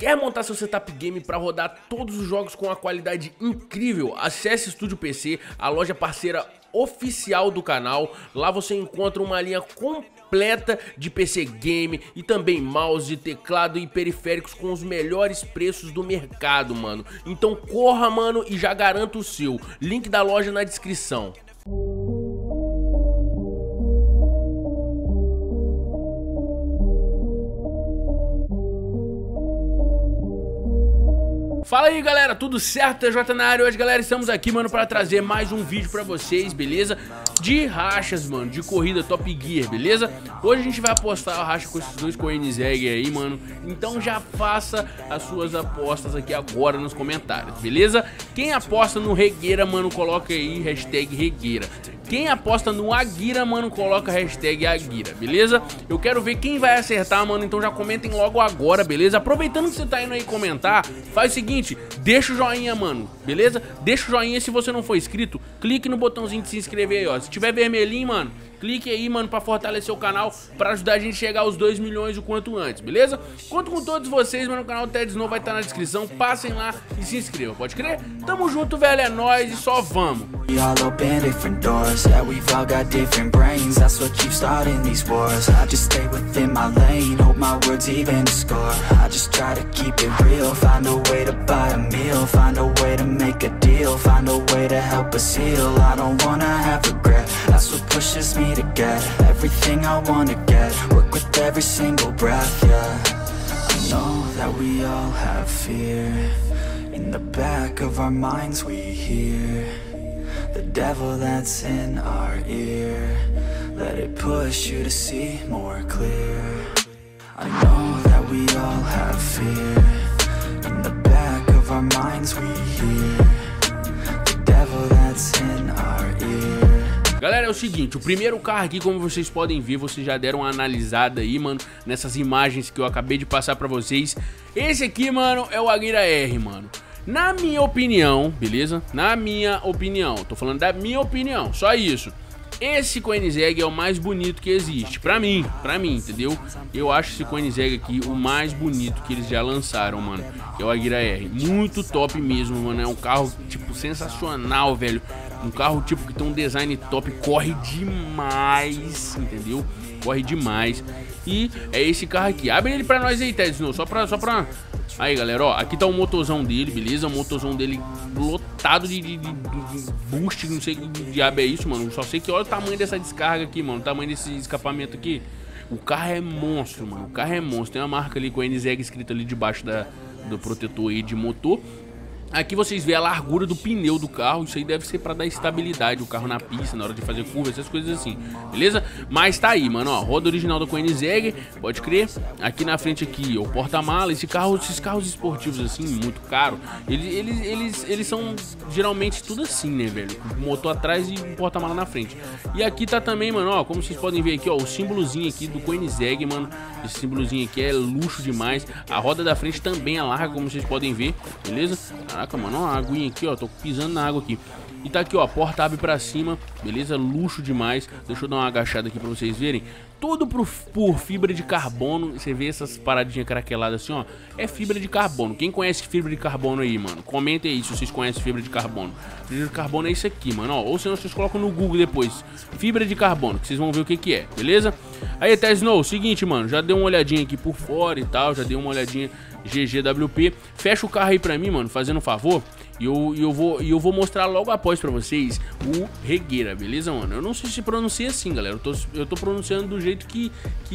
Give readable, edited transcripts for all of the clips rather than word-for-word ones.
Quer montar seu setup game para rodar todos os jogos com uma qualidade incrível? Acesse Estúdio PC, a loja parceira oficial do canal. Lá você encontra uma linha completa de PC game e também mouse, teclado e periféricos com os melhores preços do mercado, mano. Então corra, mano, e já garanta o seu. Link da loja na descrição. Fala aí, galera, tudo certo? TJ na área. Hoje, galera, estamos aqui, mano, para trazer mais um vídeo pra vocês, beleza? De rachas, mano, de corrida Top Gear, beleza? Hoje a gente vai apostar a racha com esses dois Koenigsegg aí, mano. Então já faça as suas apostas aqui agora nos comentários, beleza? Quem aposta no Regueira, mano, coloca aí hashtag Regueira. Quem aposta no Aguira, mano, coloca hashtag Aguira, beleza? Eu quero ver quem vai acertar, mano, então já comentem logo agora, beleza? Aproveitando que você tá indo aí comentar, faz o seguinte, deixa o joinha, mano, beleza? Deixa o joinha, se você não for inscrito, clique no botãozinho de se inscrever aí, ó. Se tiver vermelhinho, mano, clique aí, mano, pra fortalecer o canal, pra ajudar a gente a chegar aos 2 milhões o quanto antes, beleza? Conto com todos vocês, mano, o canal do Ted Snow vai estar na descrição, passem lá e se inscrevam, pode crer? Tamo junto, velho, é nóis e só vamos! Yeah, we've all got different brains. That's what keeps starting these wars. I just stay within my lane, hope my words even score. I just try to keep it real, find a way to buy a meal, find a way to make a deal, find a way to help us heal. I don't wanna have regret, that's what pushes me to get everything I wanna get, work with every single breath, yeah. I know that we all have fear, in the back of our minds we hear the devil that's in our ear, let it push you to see more clear. I know that we all have fear, in the back of our minds we hear the devil that's in our ear. Galera, é o seguinte, o primeiro carro aqui, como vocês podem ver, vocês já deram uma analisada aí, mano, nessas imagens que eu acabei de passar pra vocês. Esse aqui, mano, é o Aguira R, mano. Na minha opinião, beleza? Na minha opinião, tô falando da minha opinião, só isso. Esse Koenigsegg é o mais bonito que existe, pra mim, entendeu? Eu acho esse Koenigsegg aqui o mais bonito que eles já lançaram, mano. É o Aguira R, muito top mesmo, mano. É um carro, tipo, sensacional, velho. Um carro, tipo, que tem um design top, corre demais, entendeu? Corre demais. E é esse carro aqui. Abre ele pra nós aí, Ted Snow, só pra... Aí, galera, ó, aqui tá o motorzão dele, beleza? O motorzão dele lotado de boost, não sei que diabo é isso, mano. Só sei que olha o tamanho dessa descarga aqui, mano, o tamanho desse escapamento aqui. O carro é monstro, mano, o carro é monstro. Tem uma marca ali com a Koenigsegg escrita ali debaixo do protetor aí de motor. Aqui vocês veem a largura do pneu do carro. Isso aí deve ser pra dar estabilidade o carro na pista, na hora de fazer curva, essas coisas assim, beleza? Mas tá aí, mano, ó, roda original da Koenigsegg, pode crer. Aqui na frente aqui, ó, o porta-mala. Esses carros esportivos assim, muito caro, eles são geralmente tudo assim, né, velho? O motor atrás e o porta-mala na frente. E aqui tá também, mano, ó, como vocês podem ver aqui, ó, o símbolozinho aqui do Koenigsegg, mano. Esse símbolozinho aqui é luxo demais. A roda da frente também é larga, como vocês podem ver, beleza? Caraca, mano, ó, a aguinha aqui, ó, tô pisando na água aqui. E tá aqui, ó, a porta abre pra cima, beleza? Luxo demais. Deixa eu dar uma agachada aqui pra vocês verem. Tudo por fibra de carbono. Você vê essas paradinhas craqueladas assim, ó. É fibra de carbono. Quem conhece fibra de carbono aí, mano? Comentem aí se vocês conhecem fibra de carbono. Fibra de carbono é isso aqui, mano, ó. Ou senão vocês colocam no Google depois fibra de carbono, que vocês vão ver o que que é, beleza? Aí, Ted Snow, seguinte, mano, já dei uma olhadinha aqui por fora e tal. Já dei uma olhadinha GGWP. Fecha o carro aí pra mim, mano, fazendo um favor. E eu vou mostrar logo após pra vocês o Regueira, beleza, mano? Eu não sei se pronuncia assim, galera. Eu tô pronunciando do jeito que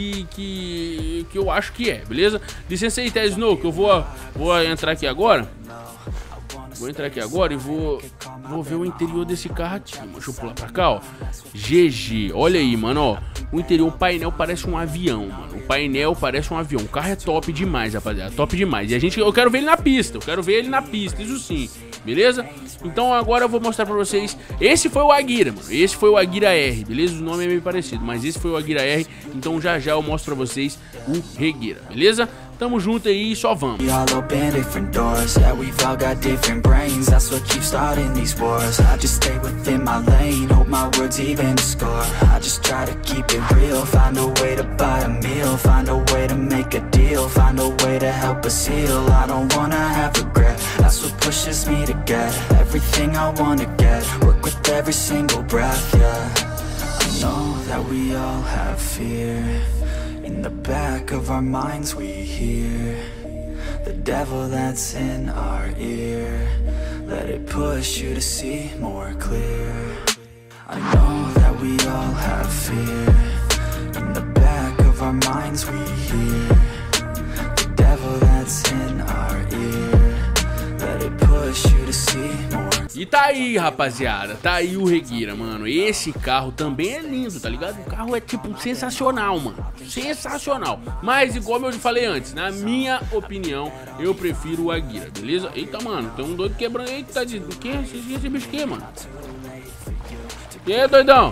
eu acho que é, beleza? Licença aí, Ted Snow, que eu vou entrar aqui agora. Vou entrar aqui agora e vou ver o interior desse carro aqui, mano. Deixa eu pular pra cá, ó. GG, olha aí, mano, ó. O interior, o painel parece um avião, mano. O painel parece um avião. O carro é top demais, rapaziada. Top demais. E eu quero ver ele na pista. Isso sim. Beleza? Então agora eu vou mostrar pra vocês. Esse foi o Aguira, mano. Esse foi o Aguira R, beleza? O nome é meio parecido, mas esse foi o Aguira R. Então já eu mostro pra vocês o Regueira, beleza? Tamo junto aí e só vamos. We all open different doors, yeah, we've all got different brains. That's what keeps starting these wars. I just stay within my lane, hope my words even score. I just try to keep it real, find a way to buy a meal, find a way to make a deal, find a way to help us heal. I don't wanna have regret, that's what pushes me to get everything I wanna get, work with every single breath, yeah. I know that we all have fear, in the back of our minds we hear the devil that's in our ear. Let it push you to see more clear. I know that we all have fear, in the back of our minds we hear the devil that's in our ear. Let it push you to see more. E tá aí, rapaziada, tá aí o Regueira, mano. Esse carro também é lindo, tá ligado? O carro é, tipo, sensacional, mano. Sensacional. Mas, igual eu falei antes, na minha opinião, eu prefiro o Aguira, beleza? Eita, mano, tem um doido quebrando. Eita, do que? Esse bicho que, mano? E aí, doidão?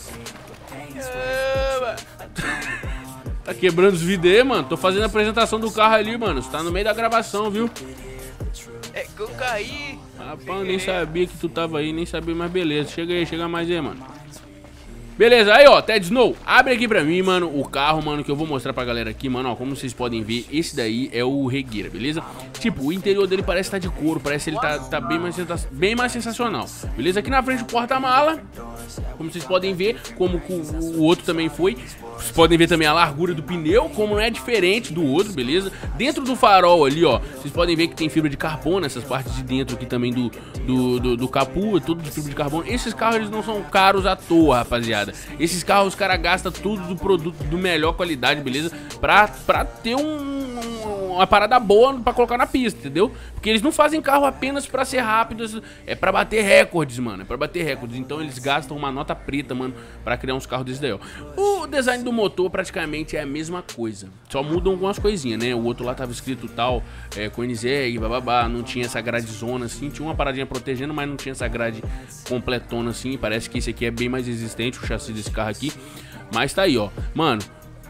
Tá quebrando os vidros aí, mano. Tô fazendo a apresentação do carro ali, mano. Você tá no meio da gravação, viu? É que eu caí. Rapaz, nem sabia que tu tava aí, nem sabia, mas beleza. Chega aí, chega mais aí, mano. Beleza, aí ó, Ted Snow, abre aqui pra mim, mano, o carro, mano, que eu vou mostrar pra galera aqui, mano, ó, como vocês podem ver, esse daí é o Regueira, beleza? Tipo, o interior dele parece estar de couro, parece que ele tá bem mais sensacional, beleza? Aqui na frente o porta-mala, como vocês podem ver, como o outro também foi. Vocês podem ver também a largura do pneu, como não é diferente do outro, beleza? Dentro do farol ali, ó, vocês podem ver que tem fibra de carbono, nessas partes de dentro aqui também do capô, é tudo de fibra de carbono. Esses carros, eles não são caros à toa, rapaziada. Esses carros, os caras gastam tudo do produto do melhor qualidade, beleza? Pra ter uma parada boa pra colocar na pista, entendeu? Porque eles não fazem carro apenas pra ser rápidos, é pra bater recordes, mano. É pra bater recordes. Então eles gastam uma nota preta, mano, pra criar uns carros desse daí, ó. O design do motor praticamente é a mesma coisa. Só mudam algumas coisinhas, né? O outro lá tava escrito tal, Koenigsegg, bababá. Não tinha essa gradezona assim. Tinha uma paradinha protegendo, mas não tinha essa grade completona assim. Parece que esse aqui é bem mais resistente, o chassi desse carro aqui. Mas tá aí, ó. Mano,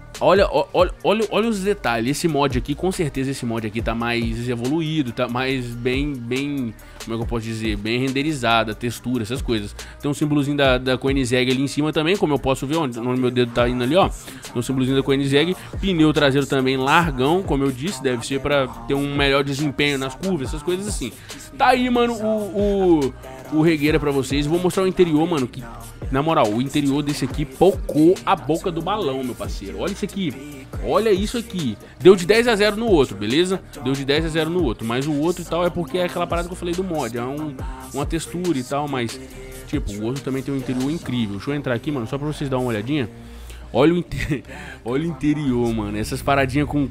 olha os detalhes. Esse mod aqui, com certeza esse mod aqui tá mais evoluído, tá mais bem, como é que eu posso dizer, bem renderizada, textura, essas coisas. Tem um símbolozinho da Koenigsegg ali em cima também, como eu posso ver, onde meu dedo tá indo ali, ó. Tem um símbolozinho da Koenigsegg. Pneu traseiro também largão, como eu disse, deve ser pra ter um melhor desempenho nas curvas, essas coisas assim. Tá aí, mano, o Regueira pra vocês. Vou mostrar o interior, mano, que... Na moral, o interior desse aqui pocou a boca do balão, meu parceiro. Olha isso aqui. Olha isso aqui. Deu de 10 a 0 no outro, beleza? Deu de 10 a 0 no outro. Mas o outro e tal é porque é aquela parada que eu falei do mod. É uma textura e tal, mas... Tipo, o outro também tem um interior incrível. Deixa eu entrar aqui, mano, só pra vocês darem uma olhadinha. Olha o interior, mano. Essas paradinhas com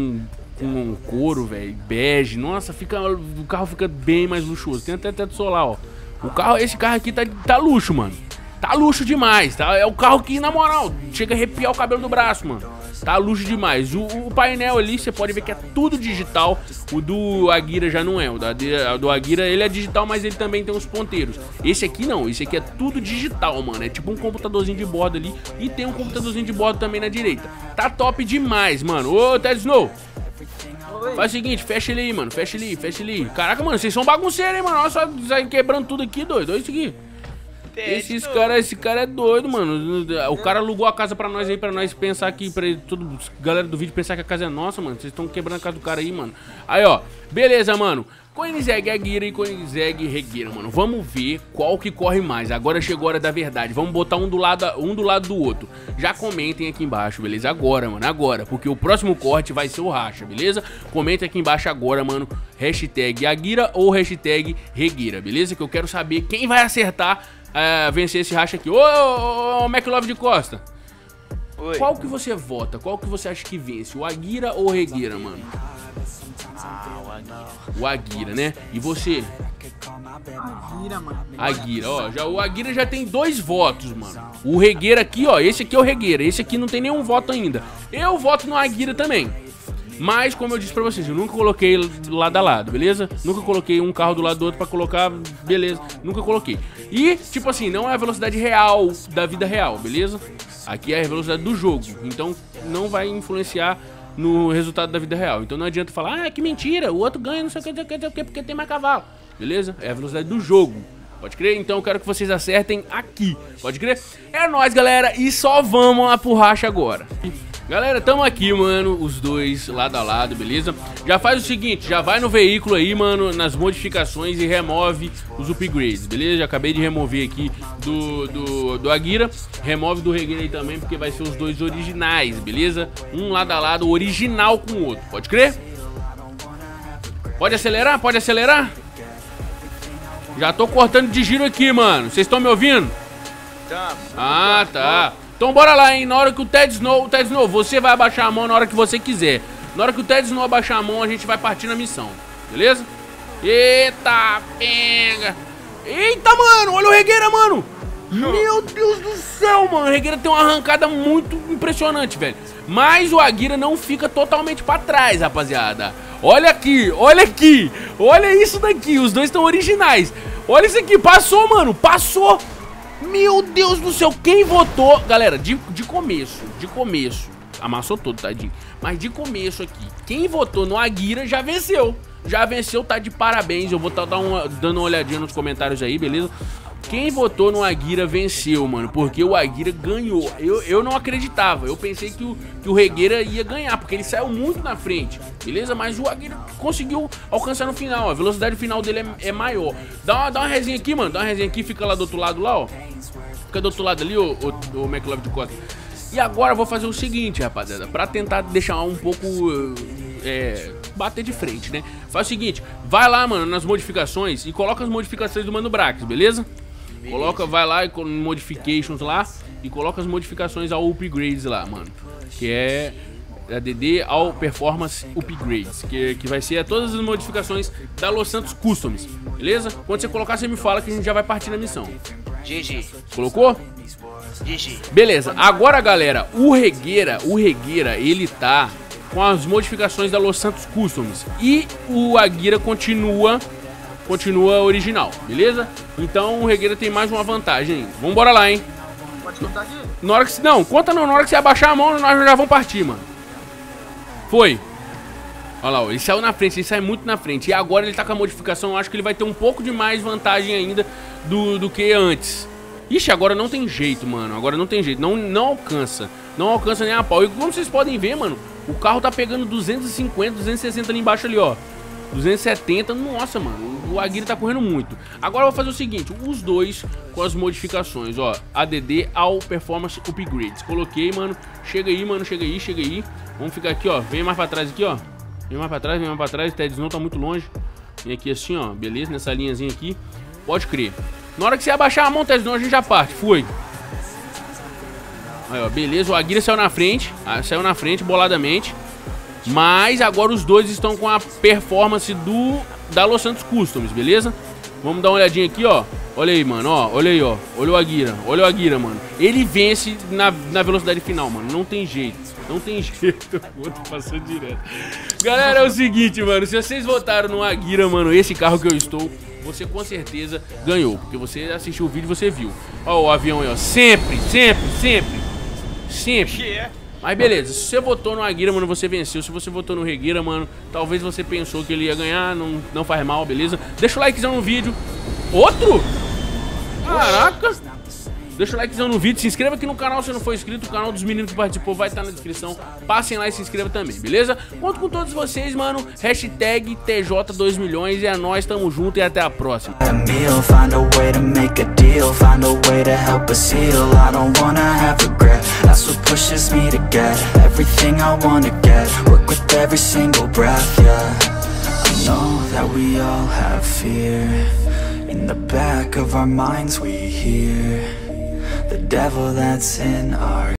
couro, velho. Bege. Nossa, o carro fica bem mais luxuoso. Tem até teto solar, ó. Esse carro aqui tá luxo, mano. Tá luxo demais, tá? É o carro que, na moral, chega a arrepiar o cabelo do braço, mano. Tá luxo demais. O painel ali, você pode ver que é tudo digital. O do Aguira já não é. O do Aguira, ele é digital, mas ele também tem uns ponteiros. Esse aqui não. Esse aqui é tudo digital, mano. É tipo um computadorzinho de bordo ali. E tem um computadorzinho de bordo também na direita. Tá top demais, mano. Ô, Ted Snow. Faz o seguinte, fecha ele aí, mano. Fecha ele aí. Caraca, mano, vocês são bagunceiros, hein, mano. Olha só, sai quebrando tudo aqui, doido. Olha isso aqui. Esse cara é doido, mano. O cara alugou a casa pra nós aí, pra nós pensar que, galera do vídeo pensar que a casa é nossa, mano. Vocês estão quebrando a casa do cara aí, mano. Aí, ó, beleza, mano. Koenigsegg Aguira e Koenigsegg Regueira, mano. Vamos ver qual que corre mais. Agora chegou a hora da verdade. Vamos botar um do lado do outro. Já comentem aqui embaixo, beleza? Agora, mano, agora. Porque o próximo corte vai ser o racha, beleza? Comentem aqui embaixo agora, mano. Hashtag Aguira ou hashtag Regueira, beleza? Que eu quero saber quem vai acertar vencer esse racha aqui. Ô, McLove de Costa. Oi. Qual que você vota? Qual que você acha que vence? O Aguira ou o Regueira, mano? O Aguira, né? E você? Aguira, mano. Aguira, ó. O Aguira já tem 2 votos, mano. O Regueira aqui, ó. Esse aqui é o Regueira. Esse aqui não tem nenhum voto ainda. Eu voto no Aguira também. Mas, como eu disse pra vocês, eu nunca coloquei lado a lado, beleza? Nunca coloquei um carro do lado do outro pra colocar, beleza? Nunca coloquei. E, tipo assim, não é a velocidade real da vida real, beleza? Aqui é a velocidade do jogo. Então, não vai influenciar no resultado da vida real. Então não adianta falar, ah, que mentira, o outro ganha, não sei o que, porque tem mais cavalo. Beleza? É a velocidade do jogo. Pode crer? Então eu quero que vocês acertem aqui. Pode crer? É nóis, galera. E só vamos lá pro racha agora. Galera, tamo aqui, mano, os dois lado a lado, beleza? Já faz o seguinte, já vai no veículo aí, mano, nas modificações e remove os upgrades, beleza? Já acabei de remover aqui do Aguira. Remove do Regueira aí também, porque vai ser os dois originais, beleza? Um lado a lado, original com o outro. Pode crer? Pode acelerar? Pode acelerar? Já tô cortando de giro aqui, mano. Vocês estão me ouvindo? Ah, tá. Então bora lá, hein. Na hora que o Ted Snow, você vai abaixar a mão na hora que você quiser. Na hora que o Ted Snow abaixar a mão, a gente vai partir na missão. Beleza? Eita, pega. Eita, mano. Olha o Regueira, mano. Meu Deus do céu, mano. O Regueira tem uma arrancada muito impressionante, velho. Mas o Aguira não fica totalmente pra trás, rapaziada. Olha aqui, olha aqui. Olha isso daqui, os dois estão originais. Olha isso aqui, passou, mano, passou. Meu Deus do céu, quem votou? Galera, de começo, amassou todo, tadinho. Mas de começo aqui, quem votou no Aguira já venceu. Já venceu, tá de parabéns. Eu vou estar dando uma olhadinha nos comentários aí, beleza? Quem votou no Aguira venceu, mano, porque o Aguira ganhou. Eu não acreditava, eu pensei que o Regueira ia ganhar, porque ele saiu muito na frente, beleza? Mas o Aguira conseguiu alcançar no final, a velocidade final dele é maior. Dá uma resinha aqui, mano, dá uma resinha aqui, fica lá do outro lado lá, ó. Fica do outro lado ali, o McLovin de Costa. E agora eu vou fazer o seguinte, rapaziada, pra tentar deixar um pouco... bater de frente, né? Faz o seguinte, vai lá, mano, nas modificações e coloca as modificações do Mano Brax, beleza? Coloca, vai lá em modifications lá e coloca as modificações ao upgrades lá, mano. Que é ADD ao performance upgrades, que vai ser todas as modificações da Los Santos Customs, beleza? Quando você colocar, você me fala que a gente já vai partir na missão. GG. Colocou? GG. Beleza, agora, galera, o Regueira, ele tá com as modificações da Los Santos Customs e o Aguira continua original, beleza? Então o Regueira tem mais uma vantagem aí. Vambora lá, hein? Pode contar aqui? Na hora que, não, conta não, na hora que você abaixar a mão, nós já vamos partir, mano. Foi. Olha lá, ó, ele saiu na frente, ele sai muito na frente. E agora ele tá com a modificação, eu acho que ele vai ter um pouco de mais vantagem ainda do que antes. Ixi, agora não tem jeito, mano. Agora não tem jeito, não alcança. Não alcança nem a pau. E como vocês podem ver, mano, o carro tá pegando 250, 260 ali embaixo ali, ó. 270, nossa, mano, o Aguira tá correndo muito. Agora eu vou fazer o seguinte, os dois com as modificações, ó, ADD ao Performance Upgrades. Coloquei, mano, chega aí, mano, chega aí. Vamos ficar aqui, ó, vem mais pra trás aqui, ó. Vem mais pra trás, o Ted Snow tá muito longe. Vem aqui assim, ó, beleza, nessa linhazinha aqui. Pode crer. Na hora que você abaixar a mão, Ted Snow, a gente já parte, foi. Aí, ó, beleza, o Aguira saiu na frente, boladamente. Mas agora os dois estão com a performance da Los Santos Customs, beleza? Vamos dar uma olhadinha aqui, ó. Olha aí, mano, ó. Olha aí, ó. Olha o Aguira, mano. Ele vence na velocidade final, mano. Não tem jeito. Não tem jeito. O outro passou direto. Galera, é o seguinte, mano. Se vocês votaram no Aguira, mano, esse carro que eu estou, você com certeza ganhou. Porque você assistiu o vídeo e você viu. Ó o avião aí, ó. Sempre. Mas beleza, se você votou no Aguira, mano, você venceu. Se você votou no Regueira, mano, talvez você pensou que ele ia ganhar, não faz mal, beleza? Deixa o likezão no vídeo. Outro? Caraca! Deixa o likezão no vídeo, se inscreva aqui no canal se não for inscrito. O canal dos meninos que participou vai estar na descrição. Passem lá e se inscreva também, beleza? Conto com todos vocês, mano. Hashtag TJ2 milhões e é nóis, tamo junto e até a próxima. Find a way to make a deal, find a way to help us heal. I don't wanna have regret, that's what pushes me to get everything I wanna get, work with every single breath, yeah. I know that we all have fear, in the back of our minds we hear the devil that's in our